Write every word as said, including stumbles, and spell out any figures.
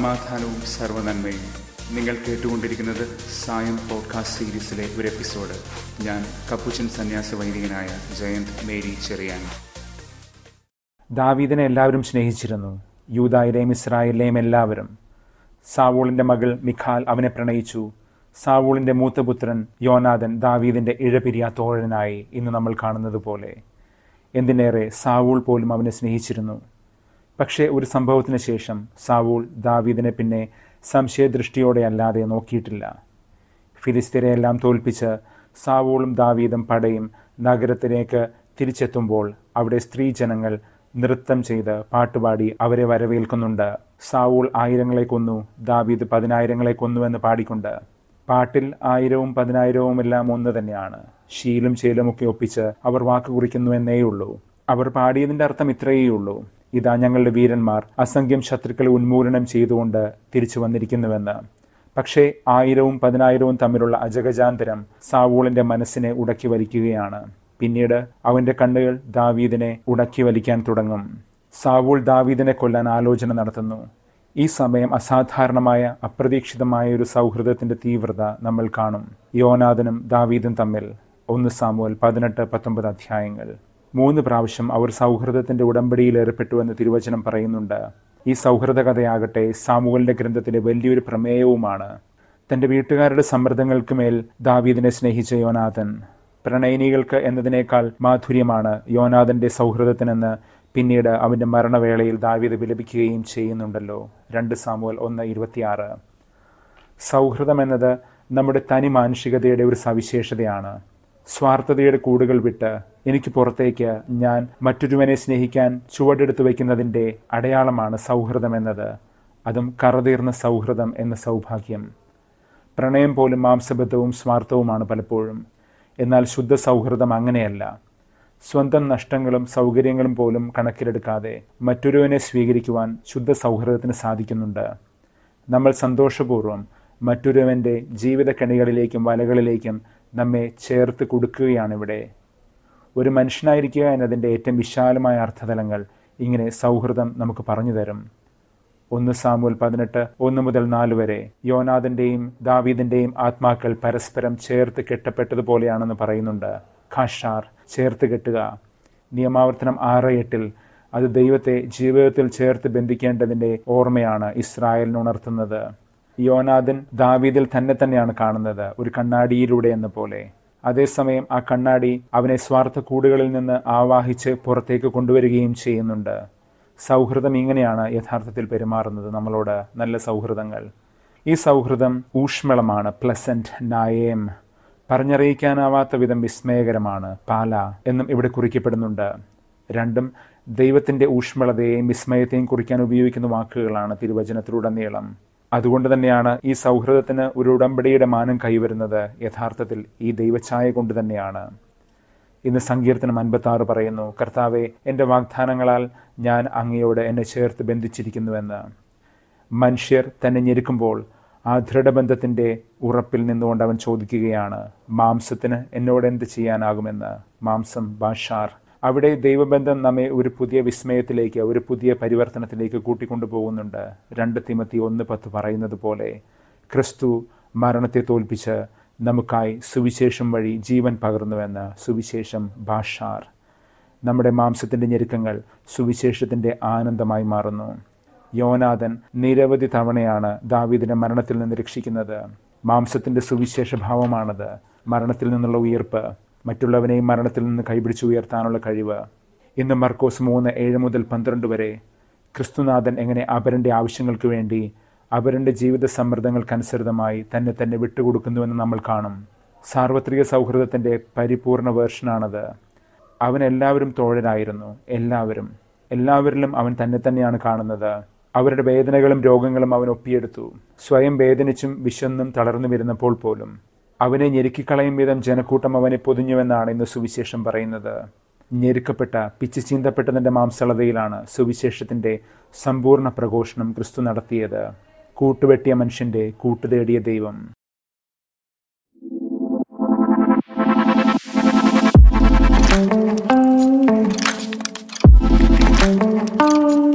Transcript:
സമാധാനവും സർവ്വനന്മയും. നിങ്ങൾ കേട്ടുകൊണ്ടിരിക്കുന്നത് സായം പോഡ്കാസ്റ്റ് സീരീസിലെ ഒരു എപ്പിസോഡ്. ഞാൻ കപ്പുച്ചൻ സന്യാസ വൈദികനായ ജയന്ത് മേരി ചെറിയാൻ. ദാവീദിനെ എല്ലാവരും സ്നേഹിച്ചിരുന്നു, യൂദായിലെയും ഇസ്രായേലിലെയും എല്ലാവരും. സാവൂളിൻ്റെ മകൾ മിഖാൽ അവനെ പ്രണയിച്ചു. സാവൂളിൻ്റെ മൂത്തപുത്രൻ യോനാഥൻ ദാവീദിൻ്റെ ഇഴപിരിയാ തോഴനായി ഇന്ന് നമ്മൾ കാണുന്നത് പോലെ. എന്തിനേറെ സാവൂൾ പോലും അവനെ സ്നേഹിച്ചിരുന്നു. പക്ഷേ ഒരു സംഭവത്തിന് ശേഷം സാവൂൾ ദാവീദിനെ പിന്നെ സംശയദൃഷ്ടിയോടെ അല്ലാതെ നോക്കിയിട്ടില്ല. ഫിലിസ്ത്യരെയെല്ലാം തോൽപ്പിച്ച് സാവൂളും ദാവീദും പടയും നഗരത്തിലേക്ക് തിരിച്ചെത്തുമ്പോൾ അവിടെ സ്ത്രീജനങ്ങൾ നൃത്തം ചെയ്ത് പാട്ടുപാടി അവരെ വരവേൽക്കുന്നുണ്ട്. സാവൂൾ ആയിരങ്ങളെ കൊന്നു, ദാവീദ് പതിനായിരങ്ങളെ കൊന്നുവെന്ന് പാടിക്കൊണ്ട്. പാട്ടിൽ ആയിരവും പതിനായിരവും എല്ലാം ഒന്ന് തന്നെയാണ്. ശീലും ചേലുമൊക്കെ ഒപ്പിച്ച് അവർ വാക്ക് കുറിക്കുന്നുവെന്നേയുള്ളൂ. അവർ പാടിയതിൻ്റെ അർത്ഥം ഇത്രയേയുള്ളൂ: ഇതാ ഞങ്ങളുടെ വീരന്മാർ അസംഖ്യം ശത്രുക്കളെ ഉന്മൂലനം ചെയ്തുകൊണ്ട് തിരിച്ചു വന്നിരിക്കുന്നുവെന്ന്. പക്ഷേ ആയിരവും പതിനായിരവും തമ്മിലുള്ള അജഗജാന്തരം സാവൂളിൻ്റെ മനസ്സിനെ ഉടക്കി വലിക്കുകയാണ്. പിന്നീട് അവൻ്റെ കണ്ണുകൾ ദാവീദിനെ ഉടക്കി വലിക്കാൻ തുടങ്ങും. സാവൂൾ ദാവീദിനെ കൊല്ലാൻ ആലോചന നടത്തുന്നു. ഈ സമയം അസാധാരണമായ അപ്രതീക്ഷിതമായ ഒരു സൗഹൃദത്തിൻ്റെ തീവ്രത നമ്മൾ കാണും. യോനാഥനും ദാവീദും തമ്മിൽ. ഒന്ന് സാമുവേൽ പതിനെട്ട് പത്തൊമ്പത് അധ്യായങ്ങൾ. മൂന്ന് പ്രാവശ്യം അവർ സൗഹൃദത്തിൻ്റെ ഉടമ്പടിയിൽ ഏർപ്പെട്ടുവെന്ന് തിരുവചനം പറയുന്നുണ്ട്. ഈ സൗഹൃദ കഥയാകട്ടെ സാമുവേലിൻ്റെ ഗ്രന്ഥത്തിലെ വലിയൊരു പ്രമേയവുമാണ്. തൻ്റെ വീട്ടുകാരുടെ സമ്മർദ്ദങ്ങൾക്ക് മേൽ ദാവീദിനെ സ്നേഹിച്ച യോനാഥൻ. പ്രണയിനികൾക്ക് എന്നതിനേക്കാൾ മാധുര്യമാണ് യോനാഥൻ്റെ സൗഹൃദത്തിനെന്ന് പിന്നീട് അവൻ്റെ മരണവേളയിൽ ദാവീദ് വിലപിക്കുകയും ചെയ്യുന്നുണ്ടല്ലോ. രണ്ട് സാമുവേൽ ഒന്ന് ഇരുപത്തിയാറ്. സൗഹൃദം എന്നത് നമ്മുടെ തനി മാനുഷികതയുടെ ഒരു സവിശേഷതയാണ്. സ്വാർത്ഥതയുടെ കൂടുകൾ വിട്ട് എനിക്ക് പുറത്തേക്ക് ഞാൻ മറ്റൊരുവനെ സ്നേഹിക്കാൻ ചുവടെടുത്തു വയ്ക്കുന്നതിൻ്റെ അടയാളമാണ് സൗഹൃദം എന്നത്. അതും കറതീർന്ന സൗഹൃദം എന്ന സൗഭാഗ്യം. പ്രണയം പോലും മാംസബദ്ധവും സ്വാർത്ഥവുമാണ് പലപ്പോഴും. എന്നാൽ ശുദ്ധ സൗഹൃദം അങ്ങനെയല്ല. സ്വന്തം നഷ്ടങ്ങളും സൗകര്യങ്ങളും പോലും കണക്കിലെടുക്കാതെ മറ്റൊരുവനെ സ്വീകരിക്കുവാൻ ശുദ്ധ സൗഹൃദത്തിന് സാധിക്കുന്നുണ്ട്. നമ്മൾ സന്തോഷപൂർവ്വം മറ്റൊരുവൻ്റെ ജീവിത കെണികളിലേക്കും വലകളിലേക്കും നമ്മെ ചേർത്ത് കൊടുക്കുകയാണിവിടെ. ഒരു മനുഷ്യനായിരിക്കുക എന്നതിൻ്റെ ഏറ്റവും വിശാലമായ അർത്ഥതലങ്ങൾ ഇങ്ങനെ സൗഹൃദം നമുക്ക് പറഞ്ഞു തരും. ഒന്ന് സാമുവേൽ പതിനെട്ട് ഒന്ന് മുതൽ നാല് വരെ യോനാഥൻ്റെയും ദാവീദിൻ്റെയും ആത്മാക്കൾ പരസ്പരം ചേർത്ത് കെട്ടപ്പെട്ടതുപോലെയാണെന്ന് പറയുന്നുണ്ട്. ഖാഷാർ, ചേർത്ത് കെട്ടുക. നിയമാവർത്തനം ആറ് എട്ടിൽ അത് ദൈവത്തെ ജീവിതത്തിൽ ചേർത്ത് ബന്ധിക്കേണ്ടതിൻ്റെ ഓർമ്മയാണ് ഇസ്രായേലിന് ഉണർത്തുന്നത്. യോനാഥൻ ദാവീദിൽ തന്നെ തന്നെയാണ് കാണുന്നത്, ഒരു കണ്ണാടിയിലൂടെ എന്ന പോലെ. അതേസമയം ആ കണ്ണാടി അവനെ സ്വാർത്ഥ കൂടുകളിൽ നിന്ന് ആവാഹിച്ച് പുറത്തേക്ക് കൊണ്ടുവരികയും ചെയ്യുന്നുണ്ട്. സൗഹൃദം ഇങ്ങനെയാണ് യഥാർത്ഥത്തിൽ പെരുമാറുന്നത് നമ്മളോട്, നല്ല സൗഹൃദങ്ങൾ. ഈ സൗഹൃദം ഊഷ്മളമാണ്, പ്ലസന്റ്, നായേം. പറഞ്ഞറിയിക്കാനാവാത്ത വിധം വിസ്മയകരമാണ്, പാല എന്നും ഇവിടെ കുറിക്കപ്പെടുന്നുണ്ട്. രണ്ടും ദൈവത്തിൻ്റെ ഊഷ്മളതയെയും വിസ്മയത്തെയും കുറിക്കാൻ ഉപയോഗിക്കുന്ന വാക്കുകളാണ് തിരുവചനത്തിലുടനീളം. അതുകൊണ്ട് തന്നെയാണ് ഈ സൗഹൃദത്തിന് ഒരു ഉടമ്പടിയുടെ മാനം കൈവരുന്നത് യഥാർത്ഥത്തിൽ ഈ ദൈവഛായ കൊണ്ട് തന്നെയാണ്. ഇന്ന് സങ്കീർത്തനം അൻപത്തി ആറ് പറയുന്നു: കർത്താവെ, എൻ്റെ വാഗ്ദാനങ്ങളാൽ ഞാൻ അങ്ങയോട് എന്നെ ചേർത്ത് ബന്ധിച്ചിരിക്കുന്നുവെന്ന്. മനുഷ്യർ തന്നെ ഞെരുക്കുമ്പോൾ ആ ദൃഢബന്ധത്തിൻ്റെ ഉറപ്പിൽ നിന്നുകൊണ്ട് അവൻ ചോദിക്കുകയാണ്: മാംസത്തിന് എന്നോട് എന്ത് ചെയ്യാനാകുമെന്ന്. മാംസം, ബാഷാർ. അവിടെ ദൈവബന്ധം നമ്മെ ഒരു പുതിയ വിസ്മയത്തിലേക്ക്, ഒരു പുതിയ പരിവർത്തനത്തിലേക്ക് കൂട്ടിക്കൊണ്ടു പോകുന്നുണ്ട്. രണ്ട് തിമോത്തി ഒന്ന് പത്ത് പറയുന്നത് പോലെ ക്രിസ്തു മരണത്തെ തോൽപ്പിച്ച് നമുക്കായി സുവിശേഷം വഴി ജീവൻ പകർന്നുവെന്ന്. സുവിശേഷം, ബാഷാർ. നമ്മുടെ മാംസത്തിൻ്റെ ഞെരുക്കങ്ങൾ സുവിശേഷത്തിൻ്റെ ആനന്ദമായി മാറുന്നു. യോനാഥൻ നിരവധി തവണയാണ് ദാവീദിനെ മരണത്തിൽ നിന്ന് രക്ഷിക്കുന്നത്. മാംസത്തിൻ്റെ സുവിശേഷ ഭാവമാണത്, മരണത്തിൽ നിന്നുള്ള ഉയർപ്പ്, മറ്റുള്ളവനെയും മരണത്തിൽ നിന്ന് കൈപിടിച്ച് ഉയർത്താനുള്ള കഴിവ്. ഇന്ന് മർക്കോസ് മൂന്ന് ഏഴ് മുതൽ പന്ത്രണ്ട് വരെ ക്രിസ്തുനാഥൻ എങ്ങനെ അപരൻ്റെ ആവശ്യങ്ങൾക്ക് വേണ്ടി അപരൻ്റെ ജീവിത സമ്മർദ്ദങ്ങൾക്കനുസൃതമായി തന്നെ തന്നെ വിട്ടുകൊടുക്കുന്നുവെന്ന് നമ്മൾ കാണും. സാർവത്രിക സൗഹൃദത്തിൻ്റെ പരിപൂർണ വേർഷനാണത്. അവൻ എല്ലാവരും തോഴരായിരുന്നു, എല്ലാവരും എല്ലാവരിലും അവൻ തന്നെ തന്നെയാണ് കാണുന്നത്. അവരുടെ വേദനകളും രോഗങ്ങളും അവൻ ഒപ്പിയെടുത്തു. സ്വയം വേദനിച്ചും വിശന്നും തളർന്നു വരുന്നപ്പോൾ പോലും അവനെ ഞെരുക്കിക്കളയും വിധം ജനക്കൂട്ടം അവനെ പൊതിഞ്ഞുവെന്നാണ് ഇന്ന് സുവിശേഷം പറയുന്നത്. ഞെരുക്കപ്പെട്ട, പിച്ചു ചീന്തപ്പെട്ടതിൻ്റെ മാംസളതയിലാണ് സുവിശേഷത്തിൻ്റെ സമ്പൂർണ്ണ പ്രഘോഷണം ക്രിസ്തു നടത്തിയത്. കൂട്ടുവെട്ടിയ മനുഷ്യൻ്റെ കൂട്ടുതേടിയ ദൈവം. Thank you.